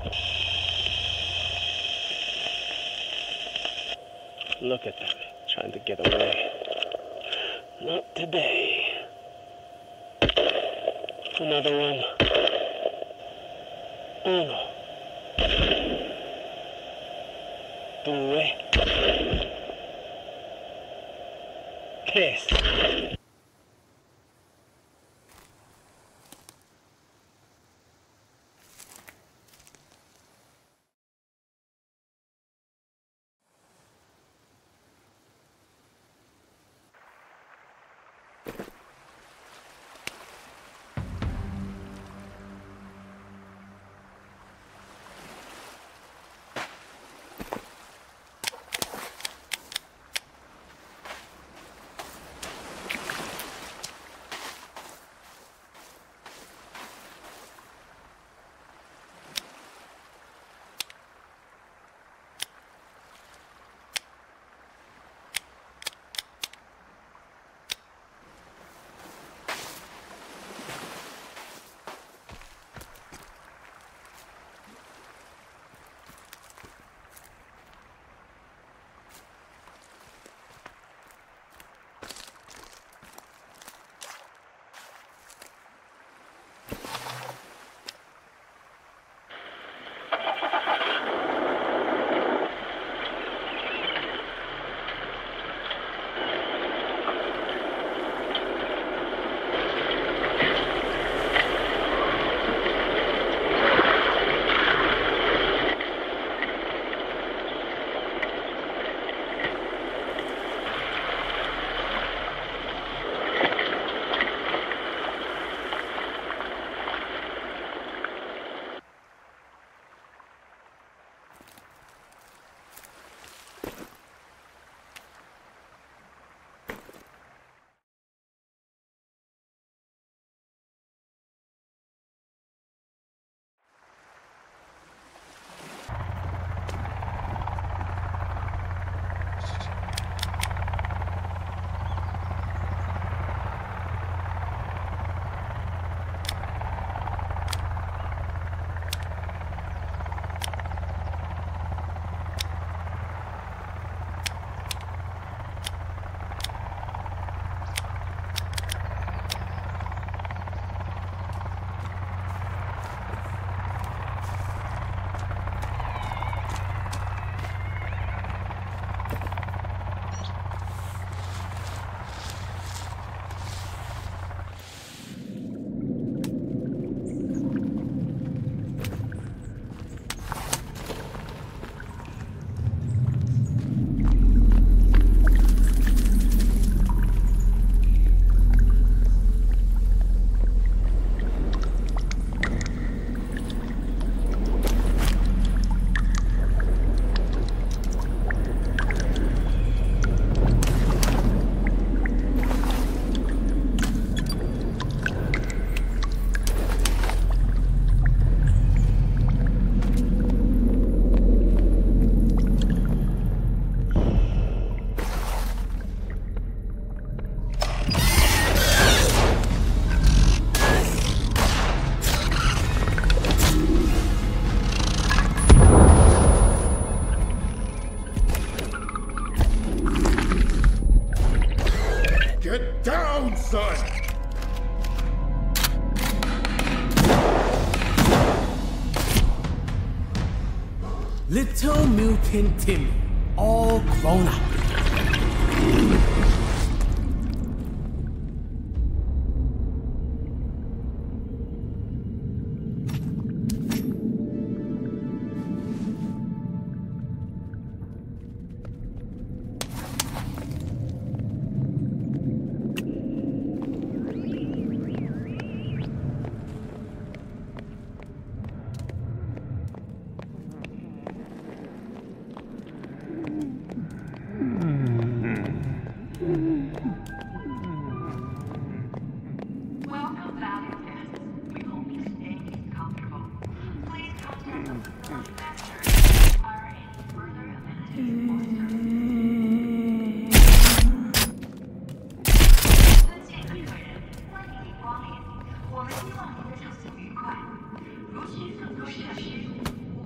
Look at them, trying to get away. Not today. Another one. Uno. Due. Tres. Get down, son! Little Mutant Timmy, all grown up. Welcome back, guests. We hope you stay comfortable. Please contact the factory if you require any further amenities or services. 尊敬的客人，欢迎您光临。我们希望您的场所愉快。如需更多设施，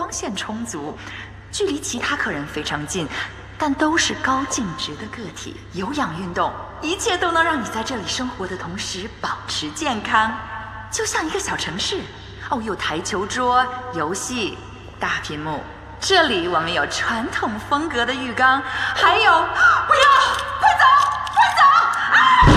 光线充足，距离其他客人非常近，但都是高净值的个体，有氧运动，一切都能让你在这里生活的同时保持健康，就像一个小城市。哦，有台球桌、游戏、大屏幕。这里我们有传统风格的浴缸，还有，不要，快走，快走！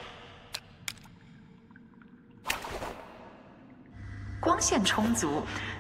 光线充足，